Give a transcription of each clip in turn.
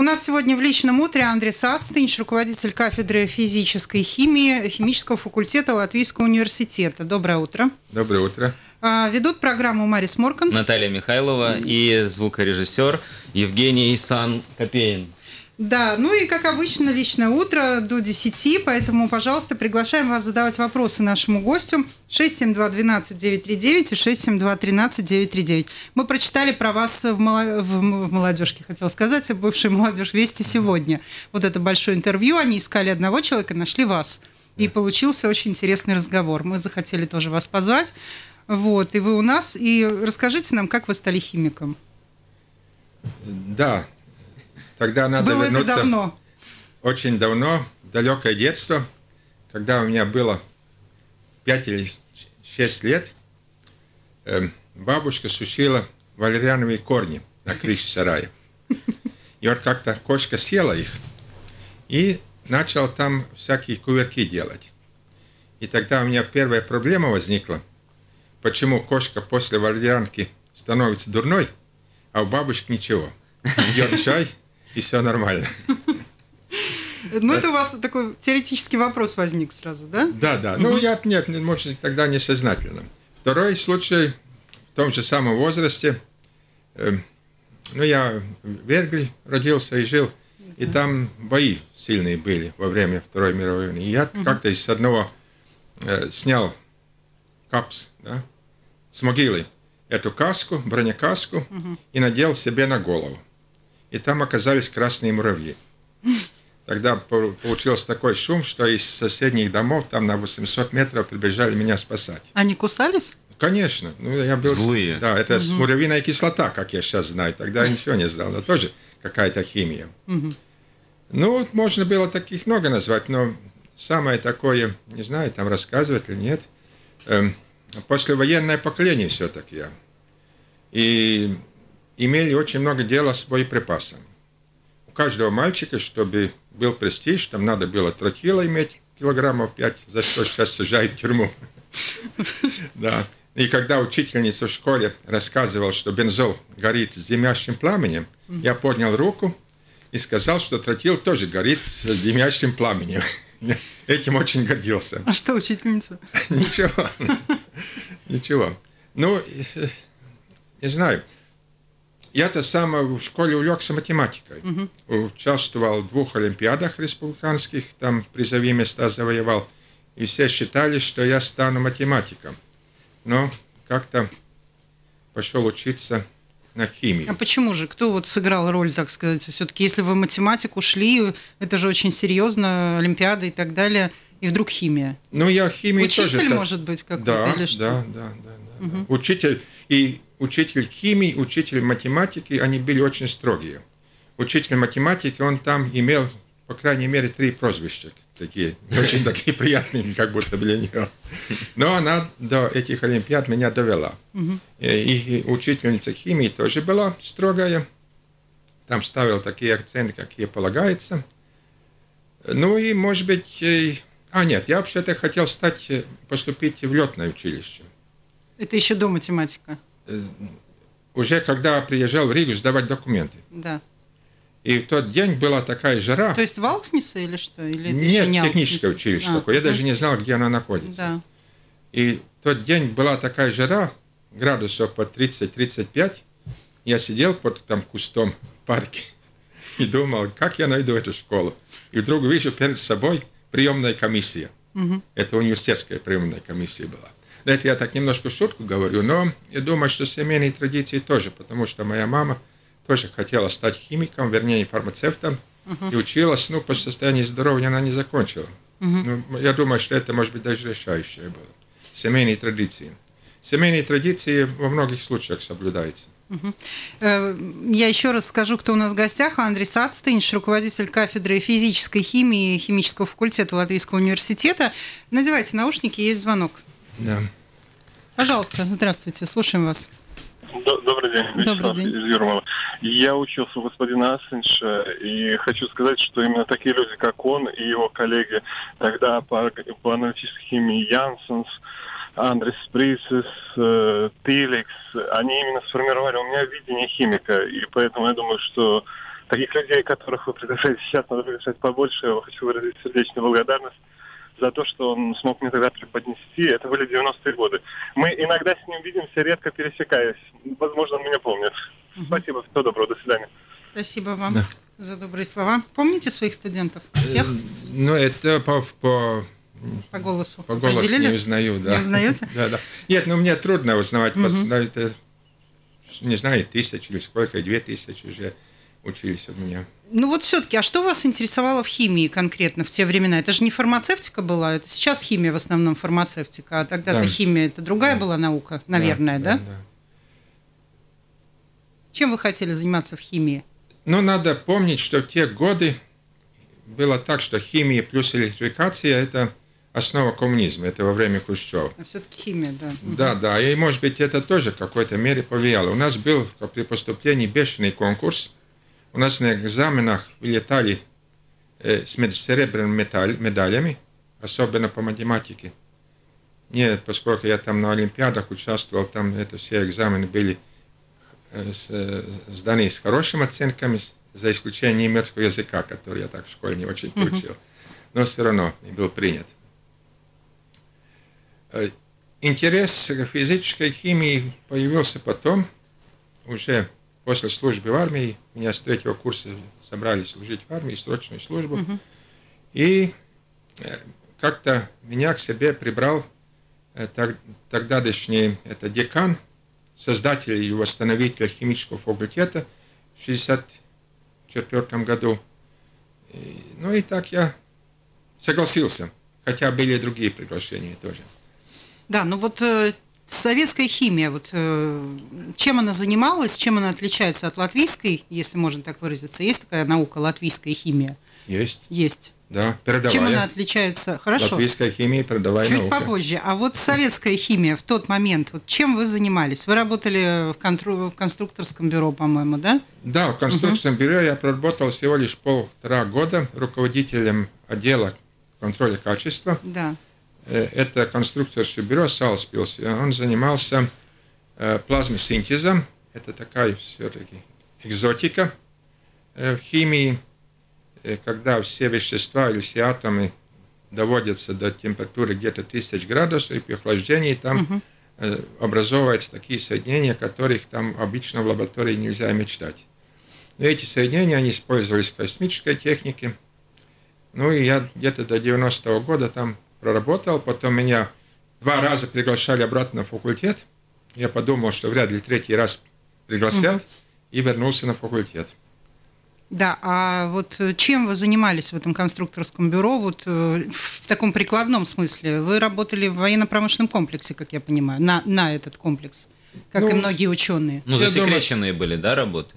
У нас сегодня в личном утре Андрис Ацтинш, руководитель кафедры физической химии химического факультета Латвийского университета. Доброе утро. Доброе утро. Ведут программу Марис Морканс, Наталья Михайлова и звукорежиссер Евгений Сан-Копейн. Да, ну и, как обычно, личное утро до 10, поэтому, пожалуйста, приглашаем вас задавать вопросы нашему гостю 672-12-939 и 672-13-939. Мы прочитали про вас в молодежке, хотела сказать, в бывшей молодежь «Вести сегодня». Вот это большое интервью, они искали одного человека, нашли вас. И получился очень интересный разговор. Мы захотели тоже вас позвать. Вот, и вы у нас. И расскажите нам, как вы стали химиком. Да. Тогда надо было вернуться это давно. Очень давно, в далекое детство, когда у меня было 5 или 6 лет, бабушка сушила валериановые корни на крыше сарая. И вот как-то кошка съела их и начала там всякие кувырки делать. И тогда у меня первая проблема возникла, почему кошка после валерьянки становится дурной, а у бабушки ничего. Идет чай, и все нормально. Ну, это у вас такой теоретический вопрос возник сразу, да? Да. Ну, нет, может, тогда несознательно. Второй случай, в том же самом возрасте, я в Вергли родился и жил, и там бои сильные были во время Второй мировой войны. И я как-то из одного снял капс, да, с могилы эту каску, бронекаску, и надел себе на голову. И там оказались красные муравьи. Тогда получился такой шум, что из соседних домов, там на 800 метров, прибежали меня спасать. Они кусались? Конечно. Ну, я был... Злые. Да, это муравьиная кислота, как я сейчас знаю. Тогда я ничего не знал. Но тоже какая-то химия. Ну, можно было таких много назвать, но самое такое, не знаю, там рассказывать или нет, послевоенное поколение все-таки я. И имели очень много дела с боеприпасами. У каждого мальчика, чтобы был престиж, там надо было тротила иметь килограммов 5, за что сейчас сажают в тюрьму. Да. И когда учительница в школе рассказывала, что бензол горит с дымящим пламенем, я поднял руку и сказал, что тротил тоже горит с дымящим пламенем. Я этим очень гордился. А что учительница? Ничего. Ну, не знаю. Я-то сам в школе увлекся математикой. Участвовал в 2 олимпиадах республиканских, там призовые места завоевал. И все считали, что я стану математиком. Но как-то пошел учиться на химию. А почему же? Кто вот сыграл роль, так сказать? Все-таки, если вы в математику шли, это же очень серьезно, олимпиады и так далее, и вдруг химия. Ну, я химии Учитель, тоже... Учитель, может быть, какой-то или что? Да. Учитель химии, учитель математики, они были очень строгие. Учитель математики, он там имел, по крайней мере, 3 прозвища. Такие, очень такие приятные, как будто для нее. Но она до этих олимпиад меня довела. И учительница химии тоже была строгая. Там ставила такие акценты, какие полагается. Ну и, может быть... нет, я вообще-то хотел поступить в летное училище. Это еще до математика? Уже когда приезжал в Ригу сдавать документы. Да. И в тот день была такая жара. То есть в Алкснесе или что? Или это Нет, не техническое училище такое. Я даже не знал, где оно находится. Да. И в тот день была такая жара, градусов по 30-35. Я сидел под там кустом в парке и думал, как я найду эту школу. И вдруг вижу перед собой приемная комиссия. Это университетская приемная комиссия была. Это я так немножко шутку говорю, но я думаю, что семейные традиции тоже, потому что моя мама тоже хотела стать химиком, вернее, фармацевтом, и училась, по состоянию здоровья она не закончила. Я думаю, что это, может быть, даже решающее было. Семейные традиции. Семейные традиции во многих случаях соблюдаются. Я еще раз скажу, кто у нас в гостях. Андрис Ацтинш, руководитель кафедры физической химии химического факультета Латвийского университета. Надевайте наушники, есть звонок. Да. Пожалуйста, здравствуйте, слушаем вас. Добрый день. Добрый день. Из Юрмала. Я учился у господина Ацтинша, и хочу сказать, что именно такие люди, как он и его коллеги, тогда по аналитической химии Янсенс, Андрес Присес, Тиликс, они именно сформировали у меня видение химика, и поэтому я думаю, что таких людей, которых вы приглашаете сейчас, надо приглашать побольше. Я хочу выразить сердечную благодарность за то, что он смог мне тогда преподнести. Это были 90-е годы. Мы иногда с ним видимся, редко пересекаясь. Возможно, он меня помнит. Спасибо, всего доброго, до свидания. Спасибо вам за добрые слова. Помните своих студентов? Всех? Ну, это по голосу. По голосу Определили? не узнаю, да. Не узнаете? Да. Нет, ну мне трудно узнавать, это, не знаю, 1000 или сколько, 2000 уже учились у меня. Ну вот все-таки, а что вас интересовало в химии конкретно в те времена? Это же не фармацевтика была, это сейчас химия в основном фармацевтика, а тогда-то химия, это другая была наука, наверное, да? Да. Чем вы хотели заниматься в химии? Ну, надо помнить, что в те годы было так, что химия плюс электрификация – это основа коммунизма, это во время Хрущева. А все-таки химия, да. Да, и, может быть, это тоже в какой-то мере повлияло. У нас был при поступлении бешеный конкурс. У нас на экзаменах вылетали с серебряными медалями, особенно по математике. Нет, поскольку я там на Олимпиадах участвовал, там это все экзамены были сданы с хорошими оценками, за исключением немецкого языка, который я так в школе не очень учил. Но все равно был принят. Интерес к физической химии появился потом, уже после службы в армии. Меня с 3-го курса собрали служить в армии, срочную службу. И как-то меня к себе прибрал тогдашний декан, создатель и восстановитель химического факультета в 1964 году. Ну и так я согласился, хотя были и другие приглашения тоже. Да, ну вот советская химия, вот чем она занималась, чем она отличается от латвийской, если можно так выразиться? Есть такая наука латвийская химия? Есть. Есть. Да, передовая. Чем она отличается? Хорошо. Латвийская химия, передовая Чуть наука. попозже. А вот советская химия в тот момент, вот чем вы занимались? Вы работали в конструкторском бюро, по-моему, да? Да, в конструкторском бюро я проработал всего лишь 1,5 года руководителем отдела контроля качества. Да. Это конструкторское бюро Салспилс. Он занимался плазмосинтезом. Это такая все-таки экзотика в химии, когда все вещества или все атомы доводятся до температуры где-то 1000 градусов, и при охлаждении там образовываются такие соединения, которых там обычно в лаборатории нельзя мечтать. Но эти соединения, они использовались в космической технике. Ну и я где-то до 90-го года там проработал, потом меня 2 раза приглашали обратно на факультет. Я подумал, что вряд ли 3-й раз пригласят, и вернулся на факультет. Да, а вот чем вы занимались в этом конструкторском бюро, вот в таком прикладном смысле? Вы работали в военно-промышленном комплексе, как я понимаю, на этот комплекс, как и многие ученые. Ну, засекреченные были, да, работы?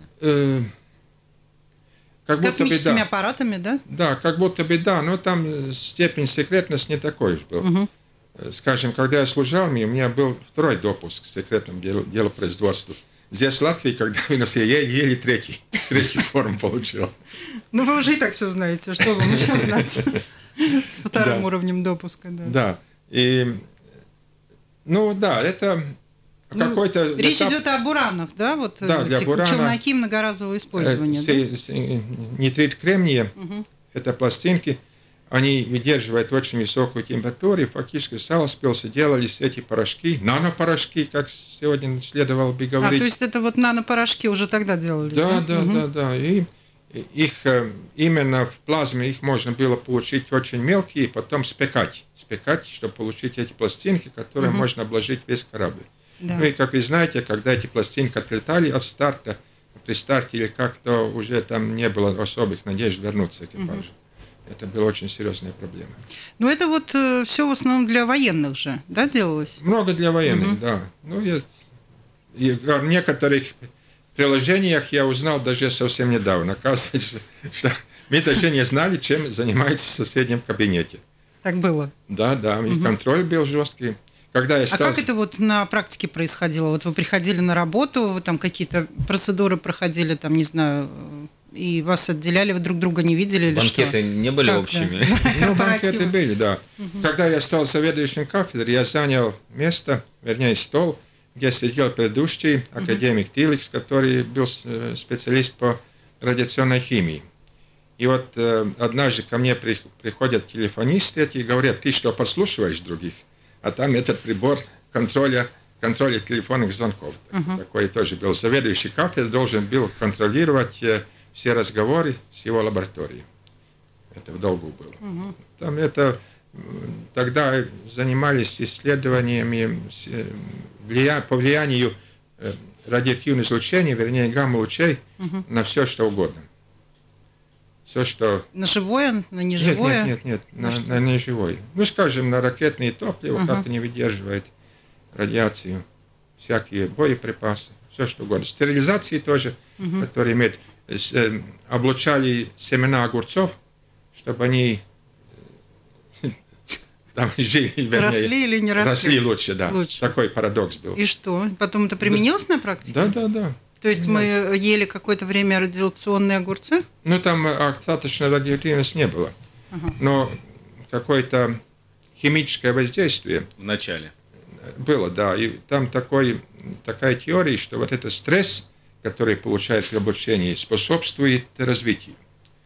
С космическими аппаратами, да? Да, как будто бы да, но там степень секретности не такой уж был. Скажем, когда я служил в армии, у меня был 2-й допуск к секретному делопроизводству. Здесь в Латвии, когда вынос, я еле 3-й форму получил. Ну, вы уже и так все знаете, что вам еще знать с 2-м уровнем допуска. Да, и, ну да, это какой-то... Речь идет о буранах, да? Вот да, для бурана. Челноки многоразового использования. Нитрит кремния, это пластинки, они выдерживают очень высокую температуру, и фактически Салспилсы делались эти порошки, нанопорошки, как сегодня следовало бы говорить. То есть это вот нанопорошки уже тогда делались, да? Да. И их именно в плазме их можно было получить очень мелкие, и потом спекать, чтобы получить эти пластинки, которые можно обложить весь корабль. Да. Ну и, как вы знаете, когда эти пластинки отлетали от старта, при старте или как-то уже там не было особых надежд вернуться к экипажу. Это была очень серьезная проблема. Ну, это вот все в основном для военных же, да, делалось? Много для военных, да. Ну, и в некоторых приложениях я узнал даже совсем недавно. Оказывается, что мы даже не знали, чем занимается в соседнем кабинете. Так было? Да, и контроль был жесткий. Когда я стал... А как это вот на практике происходило? Вот вы приходили на работу, вы там какие-то процедуры проходили, там, не знаю... И вас отделяли, вы друг друга не видели или что? Банкеты не были общими? Ну, банкеты были, да. Когда я стал заведующим кафедрой, я занял место, вернее, стол, где сидел предыдущий академик Тиликс, который был специалист по радиационной химии. И вот однажды ко мне приходят телефонисты эти и говорят: ты что, подслушиваешь других? А там этот прибор контроля телефонных звонков. Такой тоже был. Заведующий кафедрой должен был контролировать все разговоры с его лабораторией. Это в долгу было. Там тогда занимались исследованиями по влиянию радиоактивного излучения, вернее, гамма-лучей, на все, что угодно. Все, что... На живое, на неживое? Нет, на неживое. Ну, скажем, на ракетные топлива, как они выдерживают радиацию, всякие боеприпасы, все, что угодно. Стерилизации тоже, которые имеют... облучали семена огурцов, чтобы они там жили, вернее, росли или не росли? Росли лучше, да. Лучше. Такой парадокс был. И что? Потом это применилось на практике? Да. То есть мы ели какое-то время радиационные огурцы? Ну, там остаточной радиоактивности не было. Но какое-то химическое воздействие... В начале. Было, да. И там такая теория, что вот этот стресс, который получает при облучении, способствует развитию.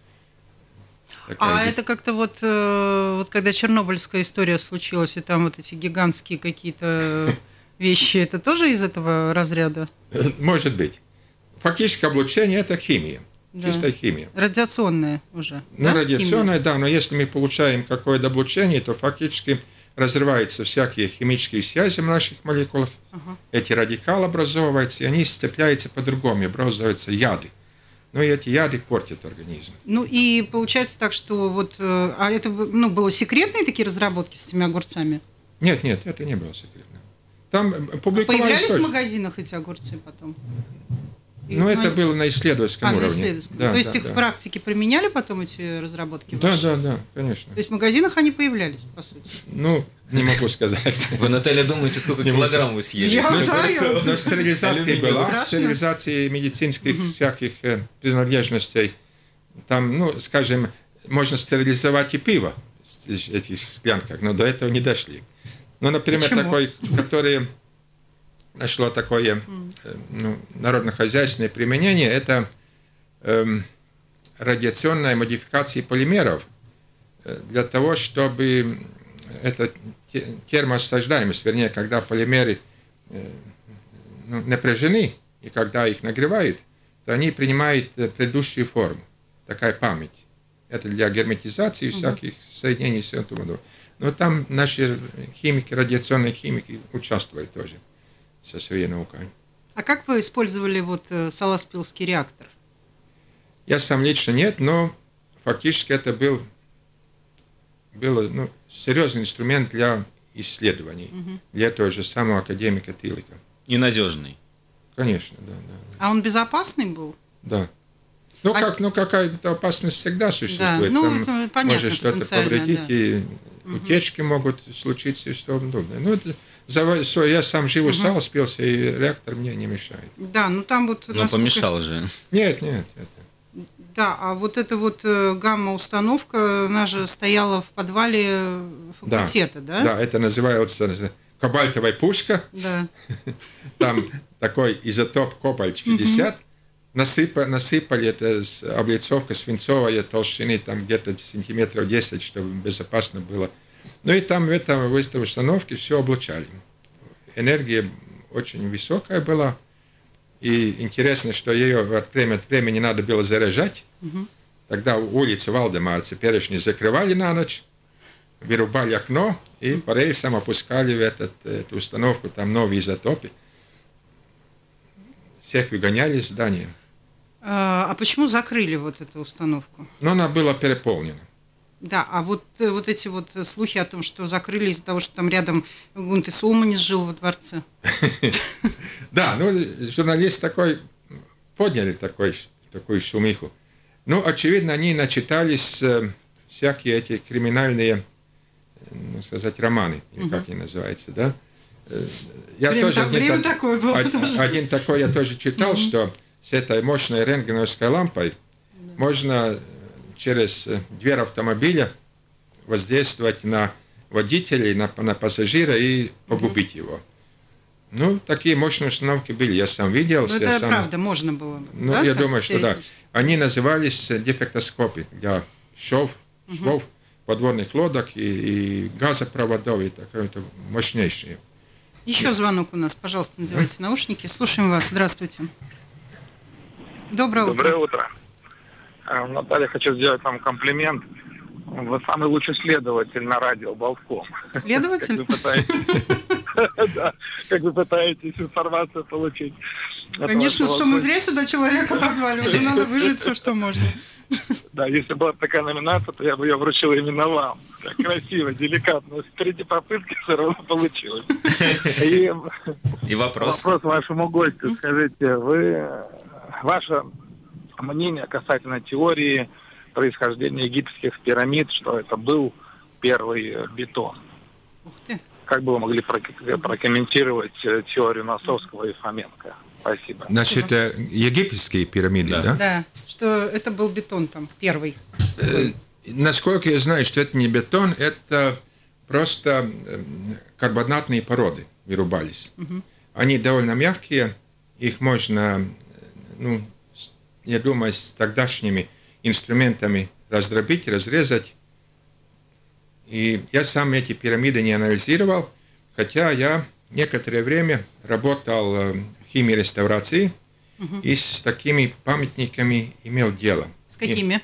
Это как-то вот когда Чернобыльская история случилась, и там вот эти гигантские какие-то вещи, это тоже из этого разряда? Может быть. Фактически облучение – это химия, чистая химия. Радиационная уже. Ну, радиационная, химия? Да, но если мы получаем какое-то облучение, то фактически разрываются всякие химические связи в наших молекулах, эти радикалы образовываются, и они сцепляются по-другому, образуются яды. Ну, и эти яды портят организм. Ну, и получается так, что вот... А это, было секретные такие разработки с этими огурцами? Нет, это не было секретно. Там публиковались... Появлялись в магазинах эти огурцы потом? Это было на исследовательском уровне. Да, то есть их в практике применяли потом, эти разработки ваши? Да, конечно. То есть в магазинах они появлялись, по сути? Ну, не могу сказать. Вы, Наталья, думаете, сколько килограмм вы съели? Но стерилизация была, стерилизация медицинских всяких принадлежностей. Там, скажем, можно стерилизовать и пиво в этих склянках, но до этого не дошли. Ну, например, такой, который нашло такое народно-хозяйственное применение, это радиационная модификация полимеров для того, чтобы это термоосаждаемость, вернее, когда полимеры напряжены, и когда их нагревают, то они принимают предыдущую форму, такая память. Это для герметизации всяких соединений. Но там наши химики, радиационные химики участвуют тоже со своей наукой. А как вы использовали Саласпилский реактор? Я сам лично нет, но фактически это был серьезный инструмент для исследований, для того же самого академика Тилика. И надежный. Конечно, да. А он безопасный был? Да. Какая-то опасность всегда существует. Да, там понятно, может что-то повредить, и утечки могут случиться и что подобное. Я сам живу в Саласпилсе, и реактор мне не мешает. Да, там Но помешал же. Нет. Да, а эта гамма-установка, она же стояла в подвале факультета, да? Да, это называется кобальтовая пушка. Да. Там такой изотоп кобальт-50. Насыпали это облицовка свинцовая толщины, там где-то сантиметров 10, чтобы безопасно было. Ну и там в этой установке все облучали. Энергия очень высокая была. И интересно, что ее время от времени надо было заряжать. Тогда улицу Валдемара теперешнюю закрывали на ночь, вырубали окно и по рельсам опускали в эту установку, там новые изотопы. Всех выгоняли из здания. А почему закрыли эту установку? Она была переполнена. Да, а эти слухи о том, что закрыли из-за того, что там рядом Гунтес Улманис жил во дворце. Да, журналист подняли такую шумиху. Очевидно, они начитались всякие эти криминальные, романы, или как они называются, да? Время такое было. Один такой я тоже читал, что с этой мощной рентгеновской лампой можно через дверь автомобиля воздействовать на водителя, на пассажира и погубить его. Ну, такие мощные установки были, я сам видел. Ну, это правда, можно было. Ну, да, я думаю, что да. Они назывались дефектоскопы для швов, подводных лодок и газопроводов, и такое-то мощнейшее. Еще звонок у нас, пожалуйста, надевайте наушники. Слушаем вас. Здравствуйте. Доброе утро. Доброе утро. Наталья, хочу сделать вам комплимент. Вы самый лучший следователь на радио Болтком. Следователь? Как вы пытаетесь информацию получить. Конечно, что мы зря сюда человека позвали. Уже надо выжить все, что можно. Да, если была такая номинация, то я бы ее вручил именно вам. Так красиво, деликатно. С третьей попытки все равно получилось. И вопрос. Вопрос вашему гостю. Скажите, ваше мнение касательно теории происхождения египетских пирамид, что это был первый бетон? Ух ты. Как бы вы могли прокомментировать теорию Носовского и Фоменко? Спасибо. Значит, египетские пирамиды, да? Да, что это был бетон там, первый. Насколько я знаю, что это не бетон, это просто карбонатные породы вырубались. Они довольно мягкие, их можно, ну, я думаю, с тогдашними инструментами раздробить, разрезать. И я сам эти пирамиды не анализировал, хотя я некоторое время работал в химии реставрации и с такими памятниками имел дело. С какими?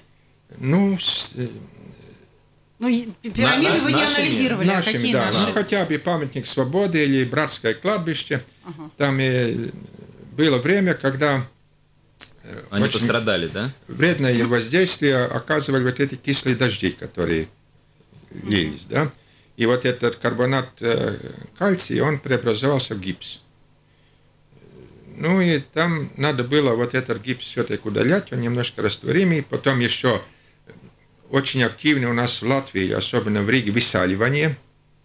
Пирамиды вы не анализировали, нашими, а какие да, наши? Ну, хотя бы памятник Свободы или Братское кладбище. Там было время, когда они пострадали, да? Вредное воздействие оказывали вот эти кислые дожди, которые лились, да? И вот этот карбонат кальция, он преобразовался в гипс. Ну и там надо было вот этот гипс все-таки удалять, он немножко растворимый. Потом еще очень активно у нас в Латвии, особенно в Риге, высаливание.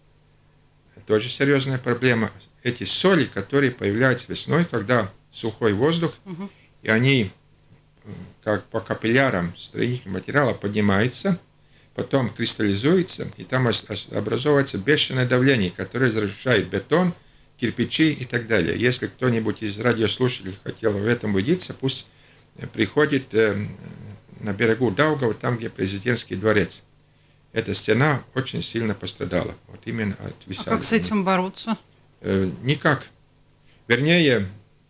Тоже серьезная проблема. Эти соли, которые появляются весной, когда сухой воздух, и они как по капиллярам строительного материала поднимаются, потом кристаллизуются, и там образовывается бешеное давление, которое разрушает бетон, кирпичи и так далее. Если кто-нибудь из радиослушателей хотел в этом убедиться, пусть приходит на берегу Даугава, там, где президентский дворец. Эта стена очень сильно пострадала. Вот именно от высаливания. А как с этим бороться? Никак. Вернее...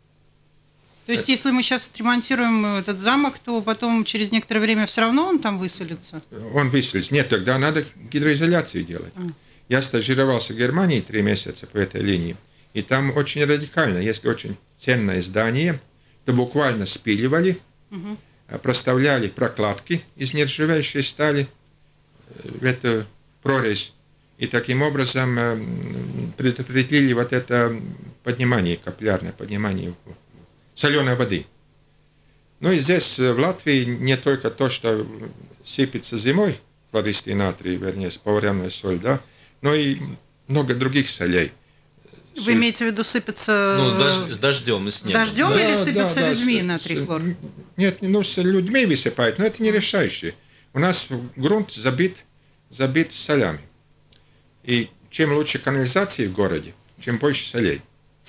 То есть, если мы сейчас отремонтируем этот замок, то потом через некоторое время все равно он там высолится? Он высолится. Нет, тогда надо гидроизоляцию делать. Я стажировался в Германии 3 месяца по этой линии. И там очень радикально. Если очень ценное здание, то буквально спиливали, проставляли прокладки из нержавеющей стали в эту прорезь. И таким образом предопределили вот это поднимание, капиллярное поднимание соленой воды. Ну и здесь в Латвии не только то, что сыпется зимой, хлористый натрий, вернее, поваренная соль, да, но и много других солей. Вы имеете в виду сыпется... Ну, с дождем и снегом. С дождем или сыпется людьми натрий хлор? Нет, ну, с людьми высыпают, но это не решающее. У нас грунт забит солями. И чем лучше канализации в городе, чем больше солей.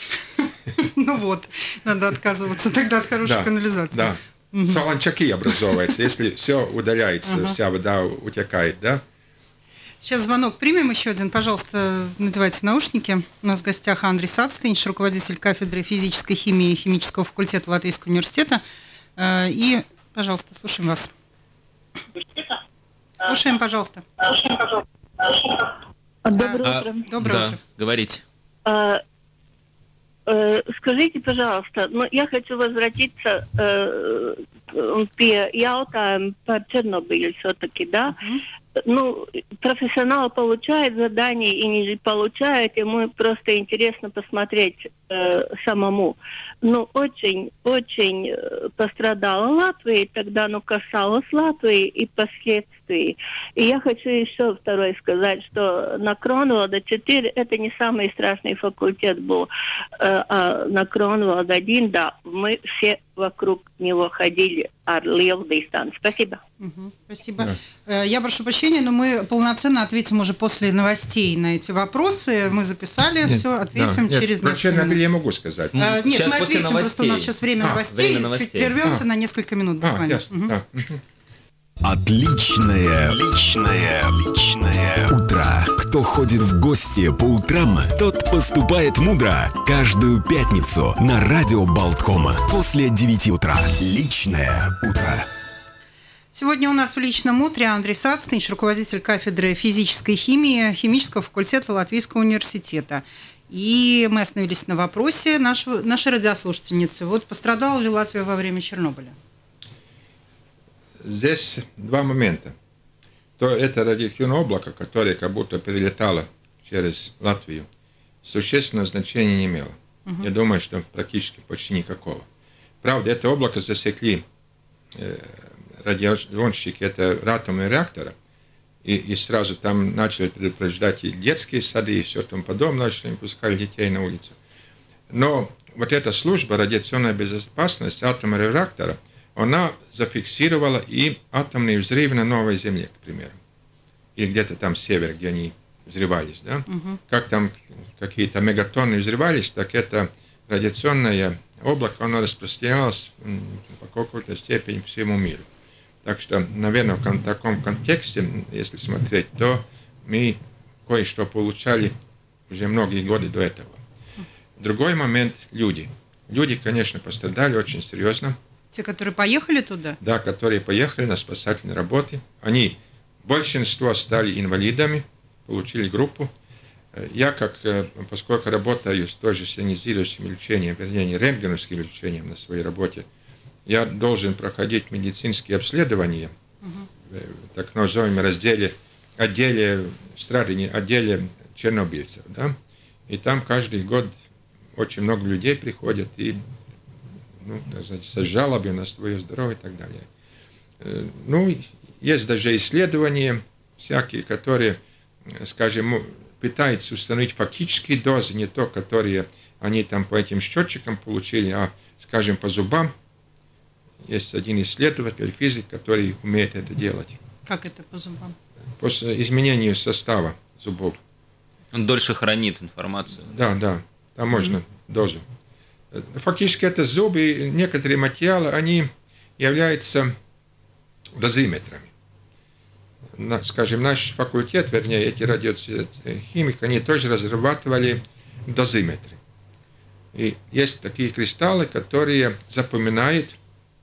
Ну вот, надо отказываться тогда от хорошей канализации. Да, солончаки образовываются, если все удаляется, вся вода утекает, да. Сейчас звонок примем еще один. Пожалуйста, надевайте наушники. У нас в гостях Андрей Сацтенич, руководитель кафедры физической химии и химического факультета Латвийского университета. И, пожалуйста, слушаем вас. Слушаем, пожалуйста. Доброе утро. Доброе утро. Говорите. Скажите, пожалуйста, я хочу возвратиться к jautājuma par Чернобыль все-таки, да? Ну, профессионал получает задание и не получает, ему просто интересно посмотреть самому. Ну, очень пострадала Латвия, тогда, касалось Латвии и последствий Латвии. И я хочу еще второе сказать, что на Кронвалда 4 это не самый страшный факультет был, а на Кронвалда 1, да, мы все вокруг него ходили от lielu дистанции. Спасибо. Спасибо. Да. Я прошу прощения, но мы полноценно ответим уже после новостей на эти вопросы. Мы записали все, ответим через несколько минут. Я могу сказать. Нет, сейчас мы ответим, просто у нас сейчас время новостей. Чуть прервемся на несколько минут буквально. Отличное утро. Кто ходит в гости по утрам, тот поступает мудро. Каждую пятницу на радио Болткома после 9 утра. Личное утро. Сегодня у нас в личном утре Андрей Сацнич, руководитель кафедры физической химии химического факультета Латвийского университета. И мы остановились на вопросе нашей радиослушательницы. Вот пострадала ли Латвия во время Чернобыля? Здесь два момента. То это радиоактивное облако, которое как будто перелетало через Латвию, существенного значения не имело. Я думаю, что практически почти никакого. Правда, это облако засекли радиогонщики, это атомные реакторы, и сразу там начали предупреждать и детские сады, и все тому подобное, что не пускали детей на улицу. Но вот эта служба радиационной безопасности атомного реактора, она зафиксировала и атомные взрывы на Новой Земле, к примеру. Или где-то там север, где они взрывались. Да? Как там какие-то мегатонны взрывались, так это радиационное облако, оно распространялось по какой-то степени по всему миру. Так что, наверное, в таком контексте, если смотреть, то мы кое-что получали уже многие годы до этого. Другой момент – люди. Люди, конечно, пострадали очень серьезно. Те, которые поехали туда? Да, которые поехали на спасательные работы. Они, большинство стали инвалидами, получили группу. Я, поскольку работаю с той же сионизирующим лечением, вернее, рентгеновским лечением на своей работе, я должен проходить медицинские обследования в так называемом отделе чернобыльцев. Да? И там каждый год очень много людей приходят и с жалобами на свое здоровье и так далее. Есть даже исследования всякие, которые, скажем, пытаются установить фактические дозы, не то, которые они там по этим счетчикам получили, а, скажем, по зубам. Есть один исследователь, физик, который умеет это делать. Как это по зубам? По изменению состава зубов. Он дольше хранит информацию. Да, там можно дозу. Фактически это зубы, некоторые материалы, они являются дозиметрами. Скажем, наш факультет, вернее, эти радиохимики, они тоже разрабатывали дозиметры. И есть такие кристаллы, которые запоминают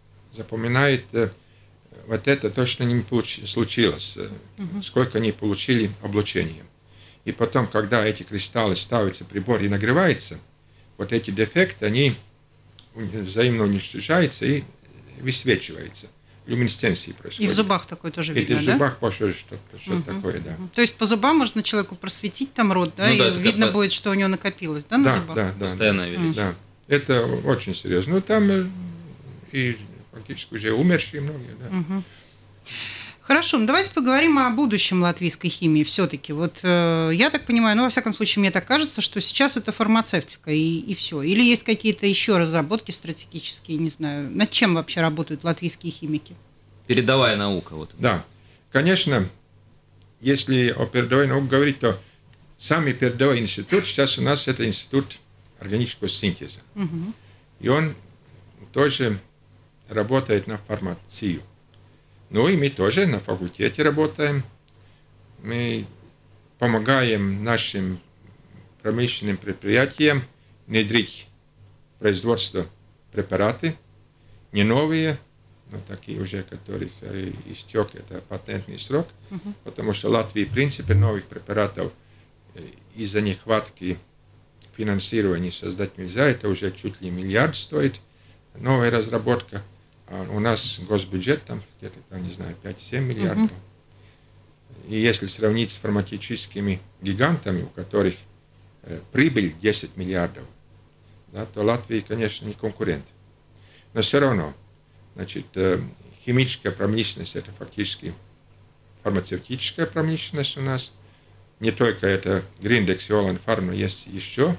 вот это, то, что с ними случилось, сколько они получили облучения. И потом, когда эти кристаллы ставятся в прибор и нагреваются, вот эти дефекты, они взаимно уничтожаются и высвечиваются. Люминесценции происходит. И в зубах такое тоже видно, да? И в зубах похоже что-то такое, да. То есть по зубам можно человеку просветить там рот, да, и видно будет, что у него накопилось, да, на зубах? Да. Постоянно видишь. Да, это очень серьезно. Ну, там и фактически уже умершие многие, да. Хорошо, давайте поговорим о будущем латвийской химии все-таки. Вот я так понимаю, во всяком случае, мне так кажется, что сейчас это фармацевтика и все. Или есть какие-то еще разработки стратегические, не знаю. Над чем вообще работают латвийские химики? Передовая наука. Вот. Да, конечно, если о передовой науке говорить, то самый передовой институт, сейчас у нас это институт органического синтеза. И он тоже работает на фармацию. Ну и мы тоже на факультете работаем. Мы помогаем нашим промышленным предприятиям внедрить в производство препараты, не новые, но такие уже, которых истек это патентный срок, потому что в Латвии, в принципе, новых препаратов из-за нехватки финансирования создать нельзя, это уже чуть ли миллиард стоит, новая разработка. А у нас госбюджет там где-то, не знаю, 5-7 миллиардов. И если сравнить с фармацевтическими гигантами, у которых прибыль 10 миллиардов, да, то Латвия, конечно, не конкурент. Но все равно, значит, химическая промышленность – это фактически фармацевтическая промышленность у нас. Не только это Гриндекс и Оланд Фарм, но есть еще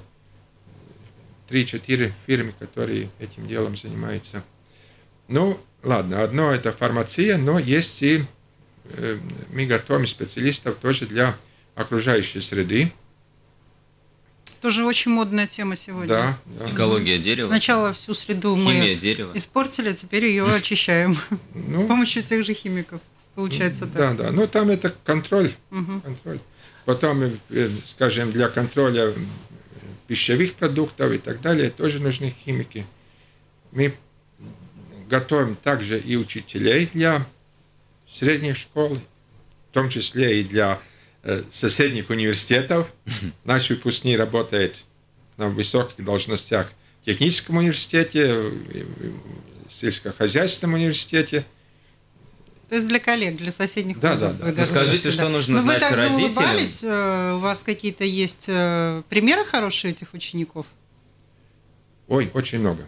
3-4 фирмы, которые этим делом занимаются. Ну, ладно, одно это фармация, но есть и мы готовим специалистов тоже для окружающей среды. Тоже очень модная тема сегодня. Да, да. Экология дерева. Сначала всю среду Химия мы дерева. испортили, а теперь ее очищаем с помощью тех же химиков. Получается так. Да, да. Ну, там это контроль. Контроль. Потом, скажем, для контроля пищевых продуктов и так далее тоже нужны химики. Мы готовим также и учителей для средней школы, в том числе и для соседних университетов. Наш выпускник работает на высоких должностях в техническом университете, в сельскохозяйственном университете. То есть для коллег, для соседних вузов. Да. Ну, скажите, что нужно знать родителям? Вы так заулыбались? У вас какие-то есть примеры хорошие этих учеников? Ой, очень много.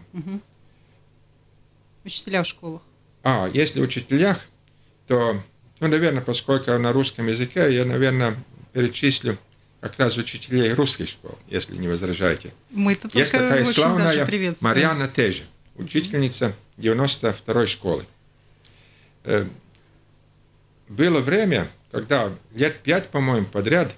Учителя в школах. Если в учителях, то, ну, наверное, поскольку на русском языке, я, наверное, перечислю как раз учителей русских школ, если не возражаете. Мы-то только есть такая очень славная даже приветствуем. Марьяна Тежи, учительница 92-й школы. Было время, когда лет 5, по-моему, подряд,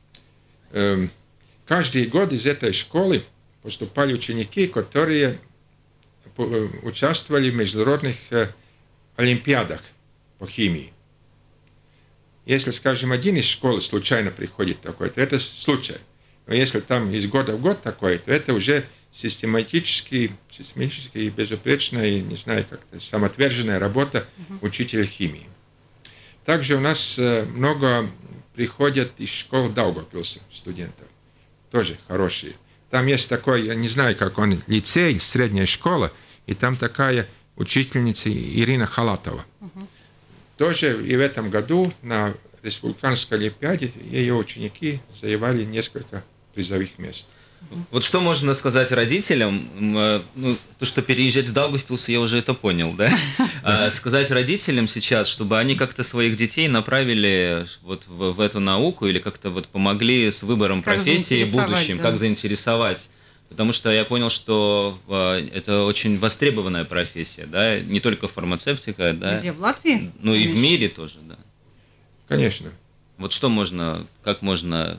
каждый год из этой школы поступали ученики, которые участвовали в международных олимпиадах по химии. Если, скажем, один из школы случайно приходит такой, то это случай. Но если там из года в год такой, то это уже систематически и безупречная, не знаю, как-то самоотверженная работа учителя химии. Также у нас много приходят из школ Даугавпилса студентов, тоже хорошие. Там есть такой, я не знаю, как он, лицей, средняя школа, и там такая учительница Ирина Халатова. Тоже и в этом году на республиканской олимпиаде ее ученики завоевали несколько призовых мест. Вот что можно сказать родителям, ну, то, что переезжать в Даугавпилс, я уже это понял, да? Сказать родителям сейчас, чтобы они как-то своих детей направили вот в эту науку или как-то вот помогли с выбором профессии в будущем, как заинтересовать. Потому что я понял, что это очень востребованная профессия, да, не только фармацевтика, да. Где, в Латвии? Ну, конечно. И в мире тоже, да. Конечно. Вот что можно, как можно...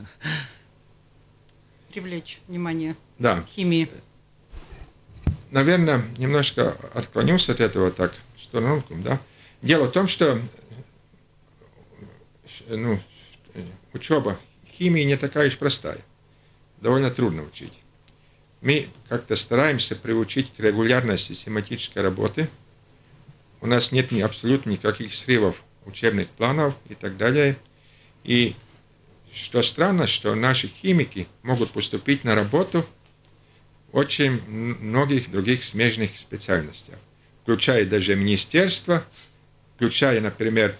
привлечь внимание к химии. Наверное, немножко отклонился от этого так, в сторону, да. Дело в том, что учеба химии не такая уж простая. Довольно трудно учить. Мы как-то стараемся приучить к регулярной систематической работе. У нас нет абсолютно никаких срывов учебных планов и так далее. И что странно, что наши химики могут поступить на работу в очень многих других смежных специальностях, включая даже министерство, включая, например,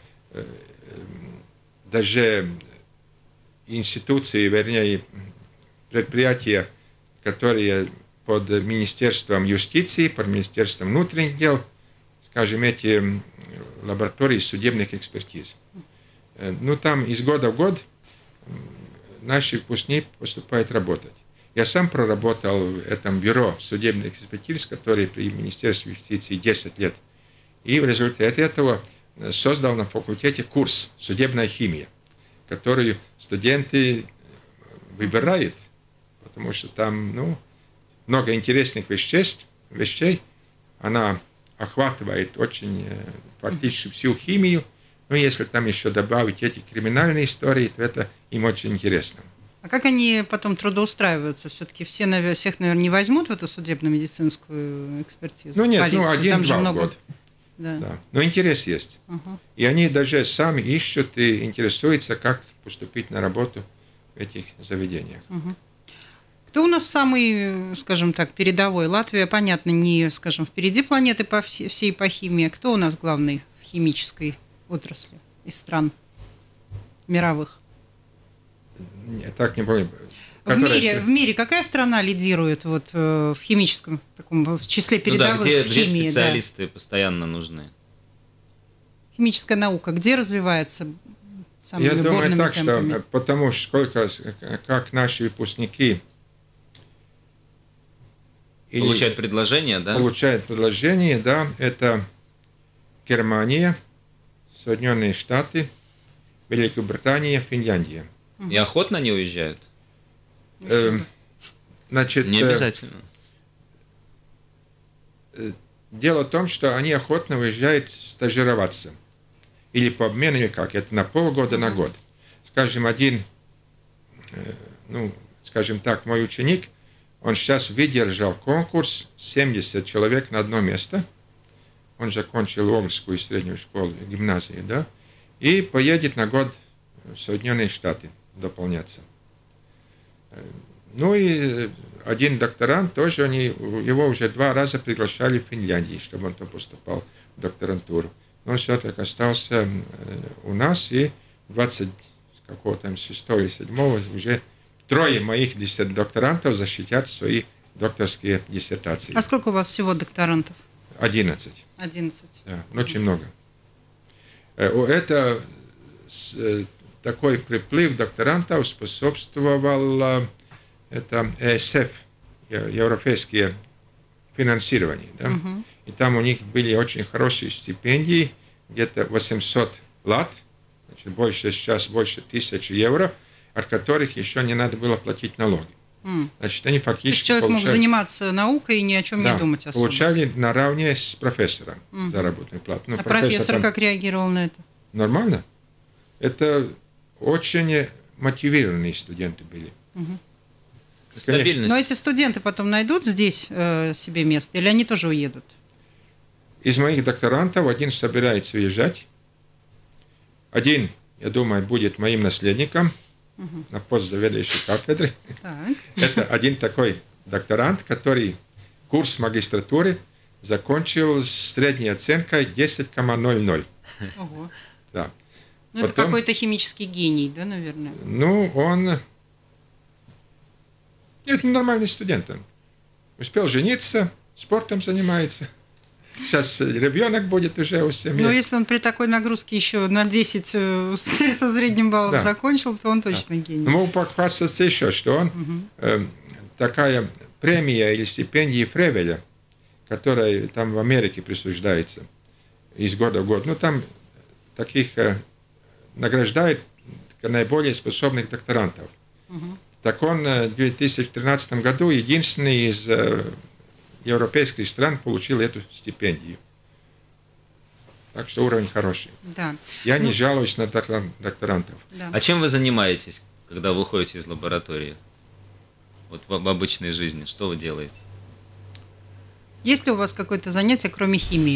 даже институции, вернее, предприятия, которые под Министерством юстиции, под Министерством внутренних дел, скажем, эти лаборатории судебных экспертиз. Ну, там из года в год наши выпускники поступают работать. Я сам проработал в этом бюро судебных экспертиз, которое при Министерстве юстиции 10 лет. И в результате этого создал на факультете курс «Судебная химия», который студенты выбирают, потому что там много интересных вещей. Она охватывает очень практически всю химию. Но если там еще добавить эти криминальные истории, то это им очень интересно. А как они потом трудоустраиваются? Все-таки всех, наверное, не возьмут в эту судебно-медицинскую экспертизу? Ну нет, полицию? 1-2 года. Да. Но интерес есть. И они даже сами ищут и интересуются, как поступить на работу в этих заведениях. Кто у нас самый, скажем так, передовой? Латвия, понятно, не, скажем, впереди планеты всей по химии. Кто у нас главный в химической отрасли из стран мировых? Я так не помню. В мире какая страна лидирует вот, в химическом таком, в числе передовых в химии? Где специалисты постоянно нужны? химическая наука, где развивается самыми Я думаю бурными так, темпами? что потому что как наши выпускники Получают предложение, да? получают предложение, да, это Германия, Соединенные Штаты, Великобритания, Финляндия. И охотно не уезжают? Значит, Не обязательно. дело в том, что они охотно уезжают стажироваться. Или по обмену, или как. Это на полгода, на год. Скажем, скажем так, мой ученик, он сейчас выдержал конкурс 70 человек на одно место. Он же окончил Огрскую среднюю школу, гимназию, да, и поедет на год в Соединенные Штаты дополняться. Ну и один докторант тоже, его уже 2 раза приглашали в Финляндию, чтобы он там поступал в докторантуру. Но он все-таки остался у нас, и 26 или 7 уже 3 моих докторантов защитят свои докторские диссертации. А сколько у вас всего докторантов? 11. 11. Да, очень много. Это такой приплыв докторантов способствовал это ЕСФ, европейские финансирования. Да? И там у них были очень хорошие стипендии, где-то 800 лат, значит, сейчас больше 1000 евро, от которых еще не надо было платить налоги. Значит, они фактически То есть человек мог заниматься наукой и ни о чем не думать особо. Получали наравне с профессором заработную плату. Ну, а профессор как реагировал на это? Нормально. Это очень мотивированные студенты были. Стабильность. Но эти студенты потом найдут здесь себе место, или они тоже уедут? Из моих докторантов один собирается уезжать. Один, я думаю, будет моим наследником на пост заведующей кафедры. Это один такой докторант, который курс магистратуры закончил с средней оценкой 10,00. Ого. Да. Ну, это какой-то химический гений, да, наверное? Ну, он... Это нормальный студент. Он успел жениться, спортом занимается. Сейчас ребенок будет уже у семьи. Но если он при такой нагрузке еще на 10 со средним баллом закончил, то он точно гений. Могу похвастаться еще, что он такая премия или стипендия Фревеля, которая там в Америке присуждается из года в год. Ну, там таких награждают наиболее способных докторантов. Так он в 2013 году единственный из европейских стран получил эту стипендию. Так что уровень хороший. Да. Я не жалуюсь на докторантов. Да. А чем вы занимаетесь, когда выходите из лаборатории? Вот в обычной жизни. Что вы делаете? Есть ли у вас какое-то занятие, кроме химии?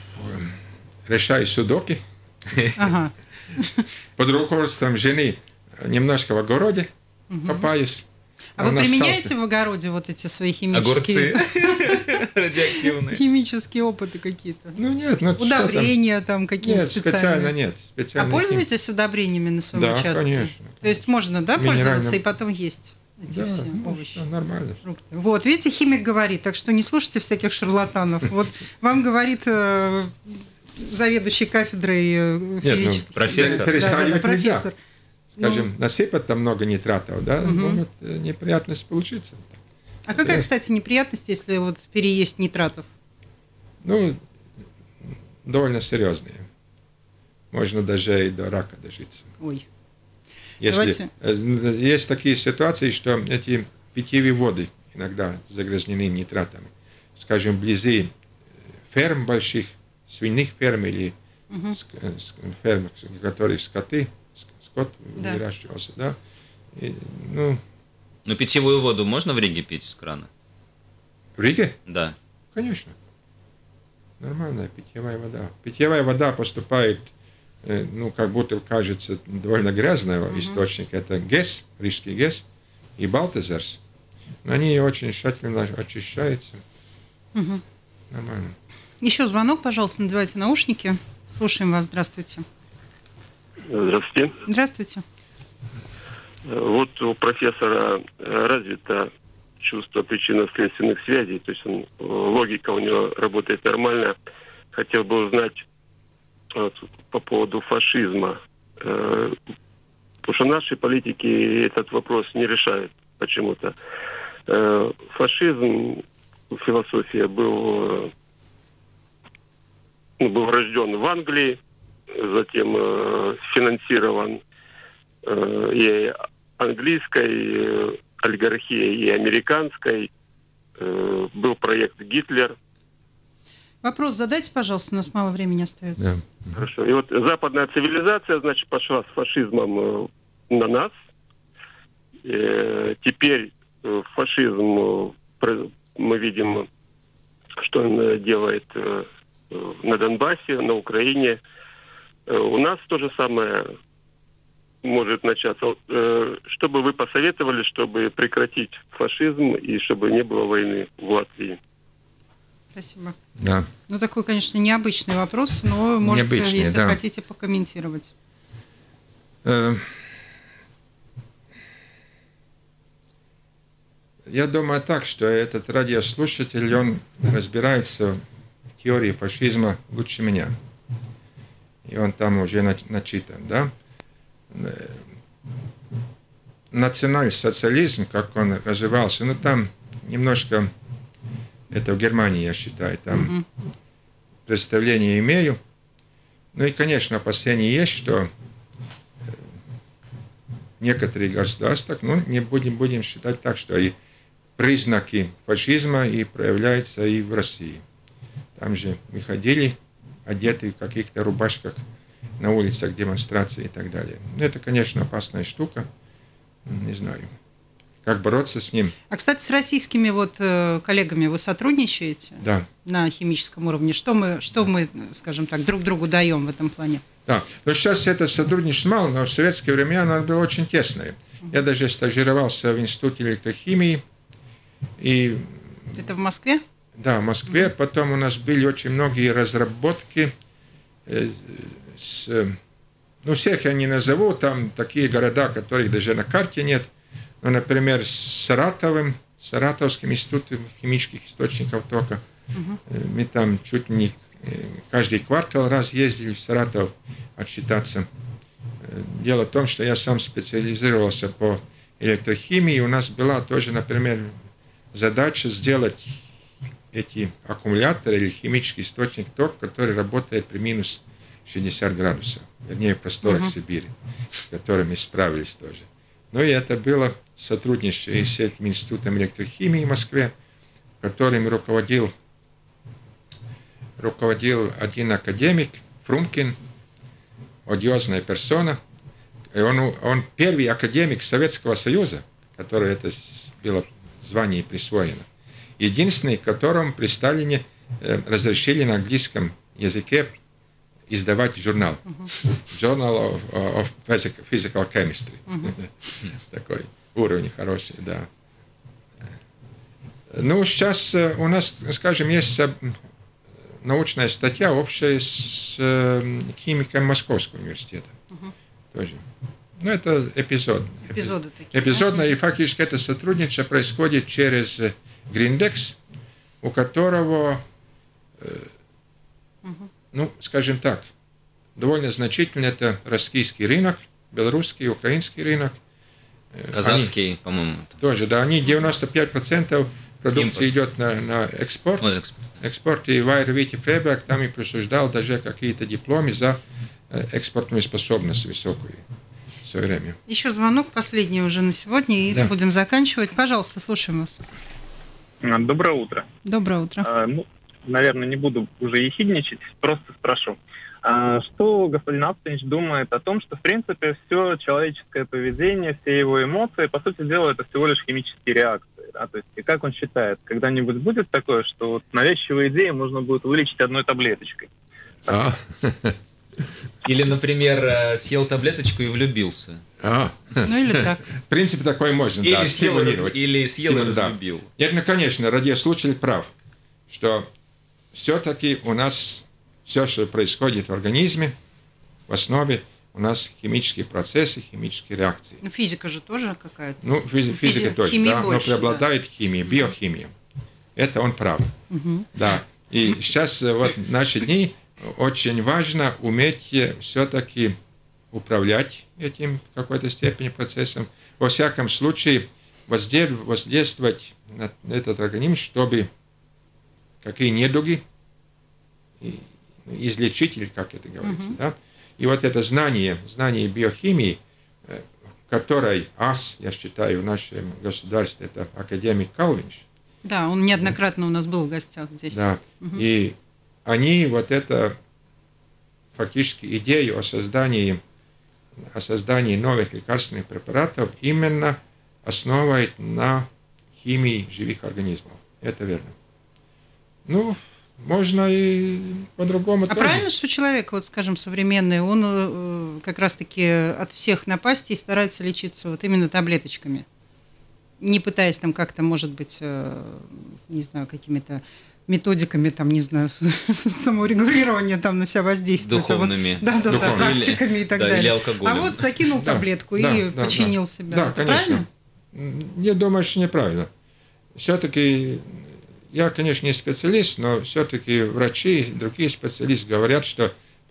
Решаю судоки. Ага. Под руководством жены немножко в огороде копаюсь. А вы применяете в огороде вот эти свои химические... Огурцы радиоактивные. Химические опыты какие-то? Ну нет, ну удобрения там какие-то специальные? Нет, специально нет. А пользуетесь удобрениями на своем участке? Да, конечно. То есть можно, да, пользоваться и потом есть эти все овощи? Нормально. Фрукты. Вот, видите, химик говорит, так что не слушайте всяких шарлатанов. Вот вам говорит заведующий кафедрой физической... профессор. Профессор. Скажем, насыпать там много нитратов, да, может неприятность получиться. А какая, кстати, неприятность, если вот переесть нитратов? Ну, довольно серьезные. Можно даже и до рака дожиться. Ой. Если есть такие ситуации, что эти питьевые воды иногда загрязнены нитратами. Скажем, вблизи ферм больших, свиных ферм или ферм, в которых скот выращивался, да. И, но питьевую воду можно в Риге пить из крана? В Риге? Да. Конечно. Нормальная питьевая вода. Питьевая вода поступает, как будто кажется, довольно грязного источника. Это ГЭС, рижский ГЭС и Балтезерс. Но они очень тщательно очищаются. Нормально. Еще звонок, пожалуйста, надевайте наушники. Слушаем вас. Здравствуйте. Здравствуйте. Здравствуйте. Вот у профессора развито чувство причинно-следственных связей, то есть логика у него работает нормально. Хотел бы узнать, вот, по поводу фашизма. Потому что наши политики этот вопрос не решают почему-то. Фашизм, философия был рожден в Англии, затем финансирован и английской олигархией, и американской. Был проект «Гитлер». Вопрос задайте, пожалуйста, у нас мало времени остается. Да. Хорошо. И вот западная цивилизация, значит, пошла с фашизмом на нас. Теперь фашизм, мы видим, что он делает на Донбассе, на Украине. У нас то же самое может начаться. Что бы вы посоветовали, чтобы прекратить фашизм и чтобы не было войны в Латвии? Спасибо. Да. Ну, такой, конечно, необычный вопрос, но можете, Необычный, если да. хотите, покомментировать. Я думаю так, что этот радиослушатель, он разбирается в теории фашизма лучше меня. И он там уже начитан, да? Национал-социализм, как он развивался, ну, там немножко, это в Германии, я считаю, там представление имею. Ну и, конечно, опасение есть, что некоторые государства, ну, не будем считать так, что и признаки фашизма и проявляются и в России. Там же мы ходили, одеты в каких-то рубашках на улицах, демонстрации и так далее. Это, конечно, опасная штука. Не знаю, как бороться с ним. А, кстати, с российскими коллегами вы сотрудничаете? Да. На химическом уровне? Что мы, скажем так, друг другу даем в этом плане? Да, но сейчас это сотрудничество мало, но в советское время оно было очень тесное. Я даже стажировался в Институте электрохимии. И, это в Москве? Да, в Москве. Потом у нас были очень многие разработки. Всех я не назову. Там такие города, которых даже на карте нет. Ну, например, с Саратовским институтом химических источников тока. Мы там чуть не каждый квартал раз ездили в Саратов отчитаться. Дело в том, что я сам специализировался по электрохимии. У нас была тоже, например, задача сделать эти аккумуляторы или химический источник тока, который работает при минус 60 градусов, вернее, в просторах Сибири, с которыми справились тоже. Ну и это было сотрудничество с этим институтом электрохимии в Москве, которым руководил один академик, Фрумкин, одиозная персона. И он первый академик Советского Союза, который это было звание присвоено. Единственный, которому при Сталине разрешили на английском языке издавать журнал. Journal of Physical Chemistry. Такой уровень хороший, да. Ну, сейчас у нас, скажем, есть научная статья общая с химиком Московского университета. Тоже. Ну, это эпизоды такие. Эпизодно, и фактически это сотрудничество происходит через Гриндекс, у которого, ну, скажем так, довольно значительно это российский рынок, белорусский, украинский рынок. Казахский, по-моему. Тоже, да, они 95% продукции идет на экспорт. Экспорт, и Вайер Вити Фрейберг там и присуждал даже какие-то дипломы за экспортную способность высокую в свое время. Еще звонок, последний уже на сегодня, и будем заканчивать. Пожалуйста, слушаем вас. Доброе утро. Доброе утро. Наверное, не буду уже ехидничать, просто спрошу. Что господин Ацтонич думает о том, что, в принципе, все человеческое поведение, все его эмоции, по сути дела, это всего лишь химические реакции? Да? То есть, и как он считает, когда-нибудь будет такое, что вот навязчивые идеи можно будет вылечить одной таблеточкой? Или, например, съел таблеточку и влюбился. Ну или так. В принципе, такое можно, или да, стимулировать. Или съел и разлюбил. Нет, ну, конечно, радиослушатель прав, что все-таки у нас все, что происходит в организме, в основе у нас химические процессы, химические реакции. Ну, физика же тоже какая-то. Ну, физика тоже, да, больше, но преобладает химия, биохимия. Это он прав. Да. И сейчас вот в наши дни очень важно уметь все-таки управлять этим в какой-то степени процессом. Во всяком случае, воздействовать на этот организм, чтобы какие недуги излечить, или как это говорится. Да? И вот это знание биохимии, которой ас, я считаю, в нашем государстве, это академик Калвинш. Да, он неоднократно у нас был в гостях здесь. Да, и они вот это фактически идею о создании новых лекарственных препаратов именно основывает на химии живых организмов. Это верно. Ну, можно и по-другому тоже. Правильно, что человек, вот скажем, современный, он как раз-таки от всех напастей старается лечиться вот именно таблеточками, не пытаясь там как-то, может быть, не знаю, какими-то методиками, там, не знаю, саморегулирования там на себя воздействовать. Духовными. Да, практиками и так далее. Или алкоголем. А вот закинул таблетку и починил себя. Да, это конечно. Правильно? Я думаю, что неправильно. Все-таки, я, конечно, не специалист, но все-таки врачи и другие специалисты говорят, что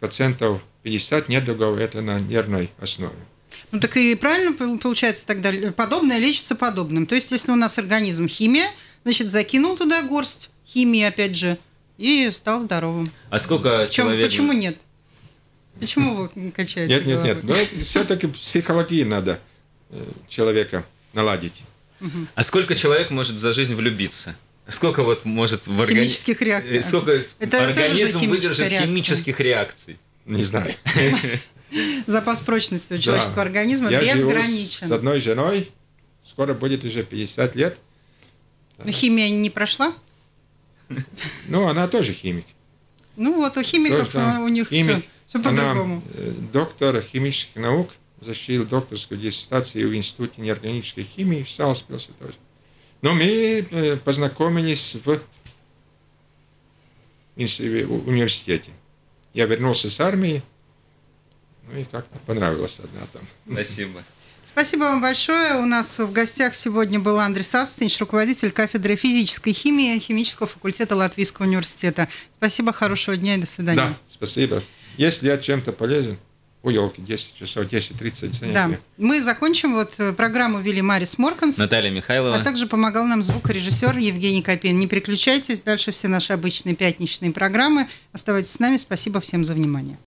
50% недугов это на нервной основе. Ну так и правильно получается тогда, подобное лечится подобным. То есть, если у нас организм химия, значит, закинул туда горсть химии, опять же, и стал здоровым. А сколько человек... Почему нет? Почему вы качаете головой? Нет. Но все-таки психологии надо человека наладить. А сколько человек может за жизнь влюбиться? Сколько вот может в организме... Химических реакций. Сколько это организм выдержит химических реакций? Не знаю. Запас прочности у человеческого организма безграничен. Я живу с одной женой, скоро будет уже 50 лет. Но химия не прошла? Ну, она тоже химик. Ну, вот у химиков у них все по-другому. Она доктор химических наук, защитил докторскую диссертацию в Институте неорганической химии в Салспилсе тоже. Но мы познакомились в университете. Я вернулся с армии, ну и как-то понравилась одна там. Спасибо. Спасибо вам большое. У нас в гостях сегодня был Андрис Ацтинш, руководитель кафедры физической химии химического факультета Латвийского университета. Спасибо, хорошего дня и до свидания. Да, спасибо. Если я чем-то полезен, у елки 10 часов, 10:30 занятия. Да, мы закончим. Вот программу вели Марис Морканс, Наталья Михайлова. А также помогал нам звукорежиссер Евгений Копейн. Не переключайтесь, дальше все наши обычные пятничные программы. Оставайтесь с нами. Спасибо всем за внимание.